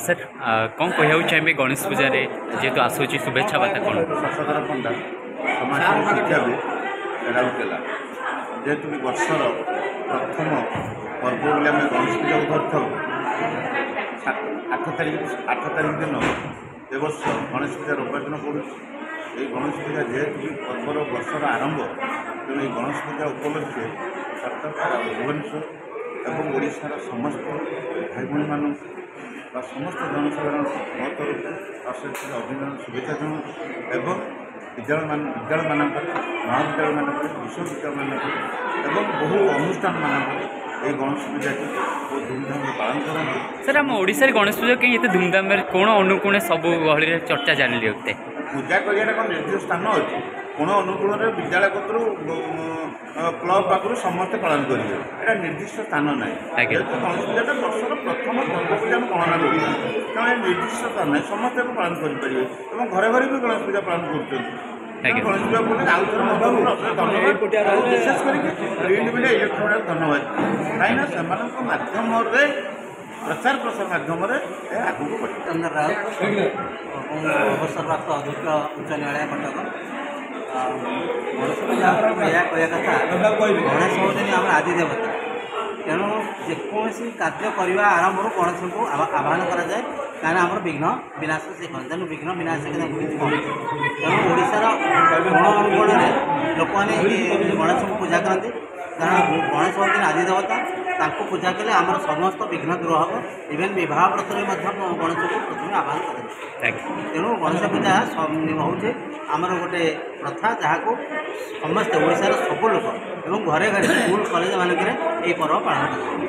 Sir कौन कहू चाहिए गणेश पूजा जेहेतु आसूची शुभेच्छा बात कौन शशधर पंडा समाज शिक्षाविद राउरकेला जेहेतु कि वर्षर प्रथम पर्व बोली आम गणेश पूजा को धरता 8 तारिख दिन ए वर्ष गणेश पूजा रविवार दिन पड़ू ये गणेश पूजा जेहेतु कि पर्वर वर्षर आरंभ तेणु ये गणेश पूजा उपलक्षे भुवनेश्वर एवं ओडिशार समस्त भाई भाई मान समस्त जनसाधारण मो तरफ अशेष अभिनंदन शुभेच्छा जनाऊँ एवं विद्यालय मानक महाविद्यालय मानक विश्वविद्यालय मानक एवं बहु अनुष्ठान मानक ये गणेश पूजा को बहुत धूमधाम पालन करते। सर आम ओडिशा गणेश पूजा कहीं ये धूमधाम कोण अनुकूल सब गहली चर्चा जानी होते पूजा करिया कौन निर्दिष्ट स्थान अच्छे कोण अनुकूल विद्यालय पक्ष क्लब पाखु समस्ते पालन करेंगे यहाँ निर्दिष्ट स्थान ना जेहेतु गणेश पूजा वर्षर प्रथम पर्व पूजा आम गणना करें तेनाली निर्दिष्ट स्थान ना समस्ते पालन करेंगे और घरे घरे भी गणेश पूजा पालन कर गणेश पूजा बोले आउ थे धन्यवाद विशेष करके प्रिंट मीडिया इलेक्ट्रोनिक धन्यवाद कहीं से माध्यम प्रचार प्रसार माध्यम आगे बढ़े। चंद्र राउत अवसरप्राप्त अध्यक्ष उच्च न्यायालय कटक गणेश पूजा यह कह कथा गणेश होती आम आदि देवता तेणु जेकोसी कार्य करने आरंभ गणेश को आह्वान कराए कहीं आम विघ्न विनाश से कहते तेणु विघ्न विनाश तेणु ओडार कोण अनुकोण लोक मैंने गणेश को पूजा करती कारण गणेश होती आदि देवता पूजा कले आम समस्त विघ्न दूर हम इवेन बहुत व्रत में गणेश को प्रथम आह्वान करें तेणु गणेश पूजा हूँ आमर गोटे प्रथा जहाँ को समस्ते ओडार सब लोग और घरे घरे स्कूल कॉलेज मानक पर्व पालन करते।